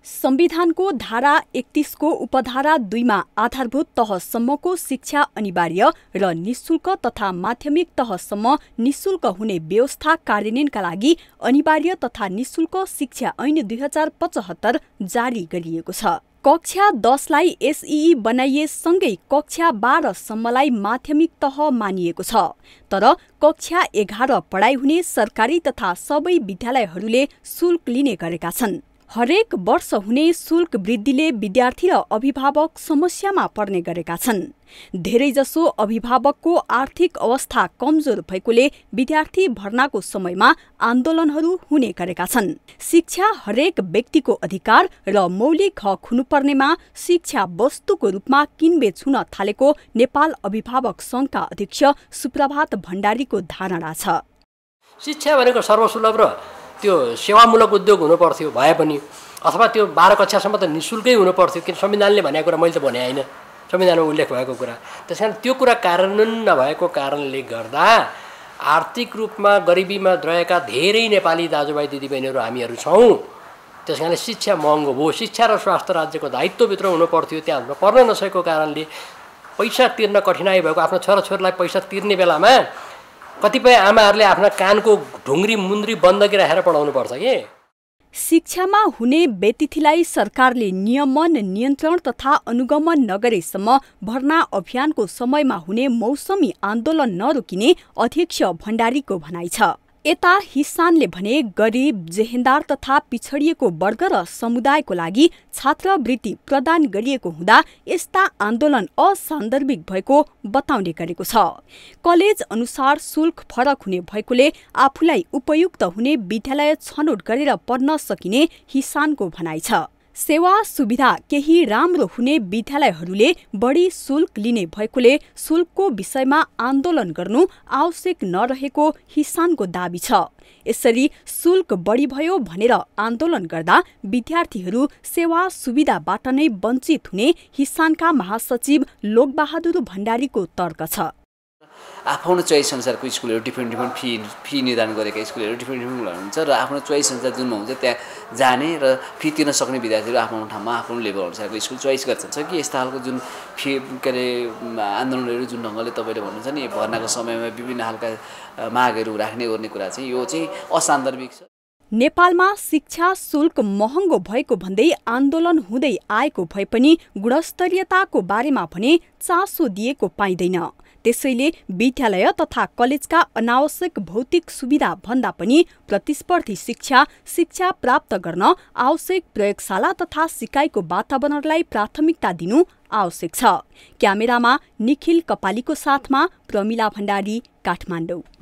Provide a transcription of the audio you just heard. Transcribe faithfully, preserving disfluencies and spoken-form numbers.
संविधानको धारा एकतीस को उपधारा दुई मा आधारभूत तहसम्मको शिक्षा अनिवार्य र निशुल्क तथा माध्यमिक तहसम्म निशुल्क हुने व्यवस्था कार्यान्वयनका लागि अनिवार्य तथा निशुल्क शिक्षा ऐन दुई हजार पचहत्तर जारी गरिएको छ। कक्षा दसलाई एसईई बनाइएसँगै कक्षा बाह्रसम्मलाई माध्यमिक तह मानिएको छ। तर कक्षा एघार पढाइ हुने सरकारी तथा सबै विद्यालयहरूले शुल्क लिने गरेका छन्। हरेक वर्ष हुने शुल्क वृद्धिले विद्यार्थी र अभिभावक समस्यामा पर्ने गरेका छन्। धेरैजसो अभिभावकको आर्थिक अवस्था कमजोर भएकोले विद्यार्थी भर्नाको समयमा आन्दोलनहरू हुने गरेका छन्। शिक्षा हरेक व्यक्तिको अधिकार र मौलिक हक हुनुपर्नेमा शिक्षा वस्तुको रूपमा किनबेच हुन थालेको नेपाल अभिभावक संघका अध्यक्ष सुप्रभात भण्डारीको धारणा छ। शिक्षा भनेको सर्वसुलभ र त्यो सेवामूलक उद्योग हुनुपर्थ्यो भए पनि, अथवा त्यो बाह्र कक्षासम्म त निशुल्कै हुनुपर्थ्यो, किन संविधानले भनेको कुरा मैले त भने होइन, संविधानमा उल्लेख भएको कुरा। त्यस कारण त्यो कुरा कार्यान्वयन नभएको कारणले गर्दा आर्थिक रूपमा गरिबीमा रहेका धेरै नेपाली दाजुभाइ दिदीबहिनीहरू हामीहरू छौँ। त्यस कारणले शिक्षा महँगो भयो। शिक्षा र स्वास्थ्य राज्यको दायित्वभित्र हुनुपर्थ्यो, त्यहाँ हुन पर्न नसकेको कारणले पैसा तिर्न कठिनाइ भएको आफ्नो छोराछोरीलाई पैसा तिर्ने बेलामा कतिपय आमाहरूले आफ्ना कानको ढुङ्ग्री मुन्द्री बन्दकी राखेर पढाउनु पर्छ के। शिक्षामा हुने व्यतिथिलाई सरकारले नियमन नियन्त्रण तथा अनुगमन नगरेसम्म भर्ना अभियानको समयमा हुने मौसमी आन्दोलन नरोकिने अध्यक्ष भण्डारीको भनाइ छ। यता हिसानले भने गरिब, जेहेन्दार तथा पिछडिएको वर्ग र समुदायको लागि छात्रवृत्ति प्रदान गरिएको हुँदा यस्ता आन्दोलन असान्दर्भिक भएको बताउने गरेको छ। कलेज अनुसार शुल्क फरक हुने भएकोले आफूलाई उपयुक्त हुने विद्यालय छनौट गरेर पढ्न सकिने हिसानको भनाइ छ। सेवा सुविधा केही राम्रो हुने विद्यालयहरूले बढी शुल्क लिने भएकोले शुल्कको विषयमा आन्दोलन गर्नु आवश्यक नरहेको हिसानको दाबी छ। यसरी शुल्क बढी भयो भनेर आन्दोलन गर्दा विद्यार्थीहरू सेवा सुविधाबाट नै वञ्चित हुने हिसानका महासचिव लोकबहादुर भण्डारीको तर्क छ। आफ्नो चोइस अनुसारको स्कुलहरू डिफ्रेन्ट डिफ्रेन्ट फी फी निर्धारण गरेका स्कुलहरू डिफ्रेन्ट डिफ्रेन्ट हुन्छ र आफ्नो चोइस अनुसार जुनमा हुन्छ त्यहाँ जाने र फी तिर्न सक्ने विद्यार्थीहरू आफ्नो ठाउँमा आफ्नो लेभल अनुसारको स्कुल चोइस गर्छन् कि यस्ता खालको जुन फी के अरे आन्दोलनहरू जुन ढङ्गले तपाईँले भन्नुहुन्छ नि भर्नाको समयमा विभिन्न खालका मागहरू राख्ने गर्ने कुरा चाहिँ यो चाहिँ असान्दर्भिक छ। नेपालमा शिक्षा शुल्क महँगो भएको भन्दै आन्दोलन हुँदै आएको भए पनि गुणस्तरीयताको बारेमा भने चासो दिएको पाइँदैन। त्यसैले विद्यालय तथा कलेजका अनावश्यक भौतिक सुविधा भन्दा पनि प्रतिस्पर्धी शिक्षा शिक्षा प्राप्त गर्न आवश्यक प्रयोगशाला तथा सिकाइको वातावरणलाई प्राथमिकता दिनु आवश्यक छ। क्यामेरामा निखिल कपालीको साथमा प्रमिला भण्डारी, काठमाडौँ।